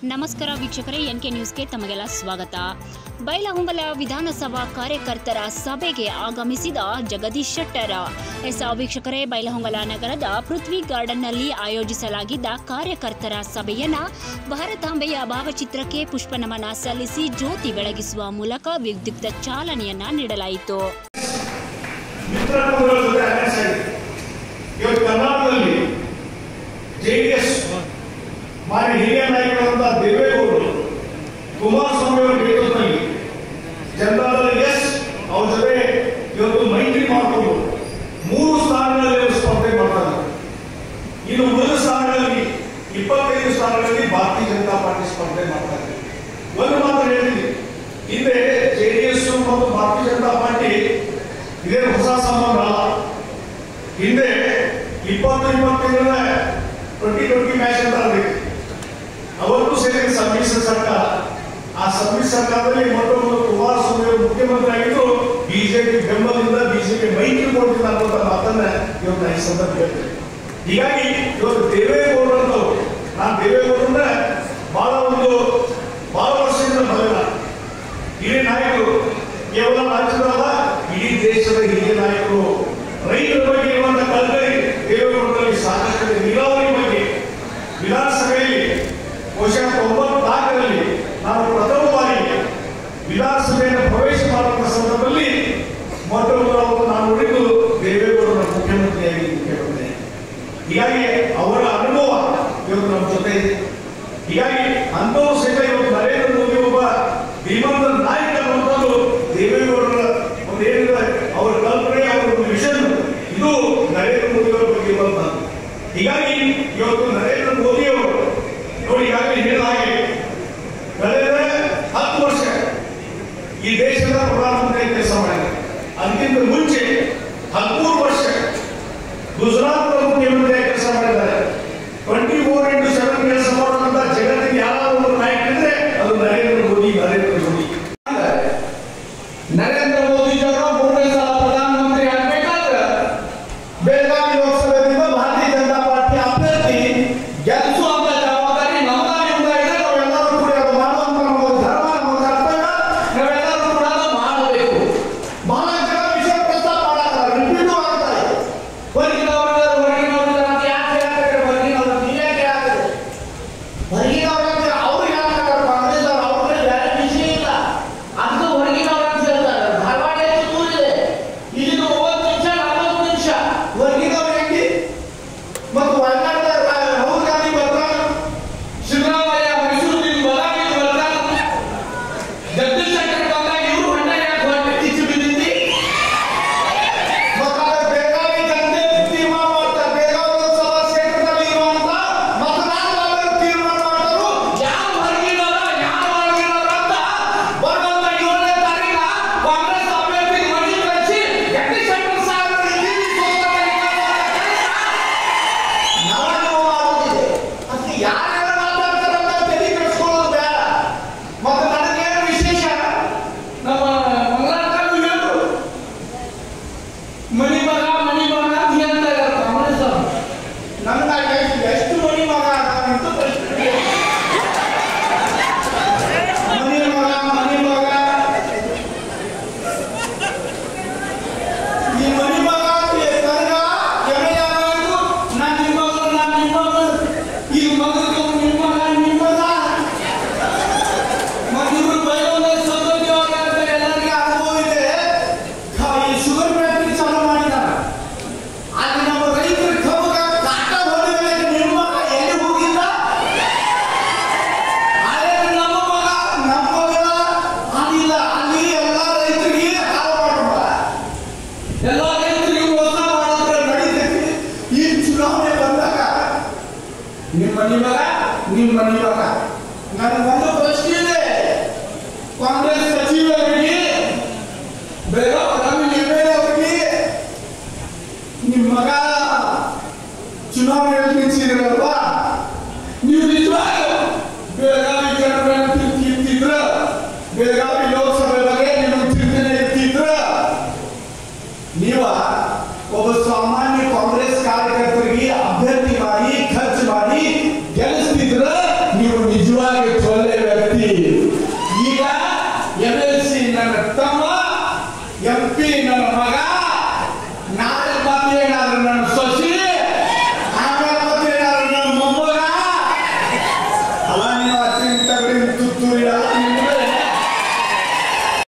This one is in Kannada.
ನಮಸ್ಕಾರ ವೀಕ್ಷಕರೇ, ಎನ್ಕೆ ನ್ಯೂಸ್ಗೆ ತಮಗೆಲ್ಲ ಸ್ವಾಗತ. ಬೈಲಹೊಂಗಲ ವಿಧಾನಸಭಾ ಕಾರ್ಯಕರ್ತರ ಸಭೆಗೆ ಆಗಮಿಸಿದ ಜಗದೀಶ್ ಶೆಟ್ಟರ್. ವೀಕ್ಷಕರೇ, ಬೈಲಹೊಂಗಲ ನಗರದ ಪೃಥ್ವಿ ಗಾರ್ಡನ್ನಲ್ಲಿ ಆಯೋಜಿಸಲಾಗಿದ್ದ ಕಾರ್ಯಕರ್ತರ ಸಭೆಯನ್ನ ಭಾರತಾಂಬೆಯ ಭಾವಚಿತ್ರಕ್ಕೆ ಪುಷ್ಪನಮನ ಸಲ್ಲಿಸಿ ಜ್ಯೋತಿ ಬೆಳಗಿಸುವ ಮೂಲಕ ವಿದ್ಯುಕ್ತ ಚಾಲನೆಯನ್ನ ನೀಡಲಾಯಿತು. ಮಾನ್ಯ ಹಿರಿಯ ನಾಯಕರಾದ ದೇವೇಗೌಡರು ಕುಮಾರಸ್ವಾಮಿ ಅವರ ನೇತೃತ್ವದಲ್ಲಿ ಜನತಾದಳ ಅವ್ರ ಜೊತೆ ಇವತ್ತು ಮೈತ್ರಿ ಮಾಡಿಕೊಂಡು 3 ಸ್ಥಾನಗಳಲ್ಲಿ ಸ್ಪರ್ಧೆ ಮಾಡ್ತಾರೆ. ಇನ್ನು 1 ಸ್ಥಾನಗಳಲ್ಲಿ 25 ಸ್ಥಾನಗಳಲ್ಲಿ ಭಾರತೀಯ ಜನತಾ ಪಾರ್ಟಿ ಸ್ಪರ್ಧೆ ಮಾಡ್ತಾರೆ. ಒಂದು ಮಾತ್ರ ಹೇಳಿದ್ವಿ, ಹಿಂದೆ ಜೆಡಿಎಸ್ ಮತ್ತು ಭಾರತೀಯ ಜನತಾ ಪಾರ್ಟಿ ಇದೇ ಹೊಸ ಸಂಬಂಧ ಅಲ್ಲ. ಹಿಂದೆ 20-25 20-20 ಮ್ಯಾಚ್ ಅಂತ ಆಗಬೇಕು. ಅವತ್ತು ಸೇರಿ ಸಮ್ಮಿಶ್ರ ಸರ್ಕಾರ. ಆ ಸಮ್ಮಿಶ್ರ ಸರ್ಕಾರದಲ್ಲಿ ಮೊದಲು ಕುಮಾರಸ್ವಾಮಿ ಅವರು ಮುಖ್ಯಮಂತ್ರಿ ಆಗಿದ್ದು ಬಿಜೆಪಿ ಬೆಂಬಲದಿಂದ ಬಿಜೆಪಿ ಮೈತ್ರಿ ಕೊಡ್ತಿದ್ದ ಅನ್ನುವಂಥ ಮಾತನ್ನ ಇವತ್ತು ಈ ಸಂದರ್ಭ ಹೇಳ್ತೇವೆ. ಹೀಗಾಗಿ ಇವತ್ತು ದೇವೇಗೌಡರು, ನಾನು ದೇವೇಗೌಡರನ್ನ ಬಹಳ ವರ್ಷದಿಂದ ಬರಲಿಲ್ಲ. ಹಿರಿಯ ನಾಯಕರು, ಕೇವಲ ರಾಜ್ಯದಲ್ಲ ಇಡೀ ದೇಶದ ಹಿರಿಯ ನಾಯಕರು. ರೈತರ ಬಗ್ಗೆ ಇರುವಂತಹ ಕಲ್ಪನೆ ದೇವೇಗೌಡರಲ್ಲಿ ಸಾಕಷ್ಟು. ನೀರಾವರಿ ಬಗ್ಗೆ ವಿಧಾನಸಭೆಯಲ್ಲಿ ಬಹುಶಃ 94ರಲ್ಲಿ ನಾನು ಪ್ರಥಮ ಬಾರಿಗೆ ವಿಧಾನಸಭೆಯನ್ನು ಪ್ರವೇಶ ಮಾಡುವ ಸಂದರ್ಭದಲ್ಲಿ ಮೊದಲು ನಾನು ಉಳಿದು ದೇವೇಗೌಡರ ಮುಖ್ಯಮಂತ್ರಿಯಾಗಿ ಕೇಳುತ್ತೇನೆ. ಹೀಗಾಗಿ ಅವರ ಅನುಭವ ಇವತ್ತು ನಮ್ಮ ಜೊತೆ ಇದೆ. ಹೀಗಾಗಿ ಅಂಥವು ಸಹಿತ ಇವತ್ತು ನರೇಂದ್ರ ಮೋದಿ ಒಬ್ಬ ಧೀಮಂತ ನಾಯಕ ಅನ್ನುವಂಥದ್ದು ದೇವೇಗೌಡರ ಒಂದು ಏನಿದೆ ಅವರ ಕಲ್ಪನೆ, ಅವರ ಒಂದು ವಿಷನ್, ಇದು ನರೇಂದ್ರ ಮೋದಿ ಅವರ ಬಗ್ಗೆ ಇರುವಂತಹದ್ದು. ಹೀಗಾಗಿ ಇವತ್ತು ನರೇಂದ್ರ ಮೋದಿ ಅವರು ನೋಡಿ ಈಗಾಗಲೇ ಹೇಳಿದ ಹಾಗೆ ಕಳೆದ 10 ವರ್ಷ ಈ ದೇಶದ ಪ್ರಧಾನಮಂತ್ರಿ ಕೆಲಸ ಮಾಡಿದ್ದಾರೆ. ಅದಕ್ಕಿಂತ ಮುಂಚೆ 13 ವರ್ಷ ಗುಜರಾತ್ ಮುಖ್ಯಮಂತ್ರಿ ಕೆಲಸ ಮಾಡಿದ್ದಾರೆ. 24/7 ಕೆಲಸ ಮಾಡುವಂತ ಜಗತ್ತಿಗೆ ಯಾವ ಒಂದು ನಾಯಕರಿದ್ರೆ ಅದು ನರೇಂದ್ರ ಮೋದಿ. ನರೇಂದ್ರ ಮೋದಿ ಅವರು 3ನೇ ಸಲ ಪ್ರಧಾನಮಂತ್ರಿ ಆಗಬೇಕಾದ್ರೆ ಬೆಳಗಾವಿ ಲೋಕಸಭೆಯಿಂದ ಭಾರತೀಯ ಜನತಾ ಪಾರ್ಟಿ ಅಭ್ಯರ್ಥಿ ಗೆಲ್ಲಿಸುವ ನಿಮ್ಮ ಮನೆ ಮಗ. ನನಗೊಂದು ಪ್ರಶ್ನೆ ಇದೆ. ಕಾಂಗ್ರೆಸ್ ಸಚಿವರಿಗೆ ಬೆಳಗಾವಿ ಅವರಿಗೆ ನಿಮ್ಮ ಮಗ ಚುನಾವಣೆಯಲ್ಲಿ ನಿಂತಿದ್ರಲ್ವಾ, ನೀವು ನಿಜವಾಗ್ಲೂ ಬೆಳಗಾವಿ ಜನರನ್ನು ತಿಂತಿದ್ರ, ಬೆಳಗಾವಿ ಲೋಕಸಭೆ ಬಗ್ಗೆ ನೀವು ಚಿಂತನೆ ಇರ್ತಿದ್ರ, ನೀವ ಒಬ್ಬ ಸಾಮಾನ್ಯ ಕಾಂಗ್ರೆಸ್ ಕಾರ್ಯಕರ್ತರಿಗೆ ಅಭ್ಯರ್ಥಿ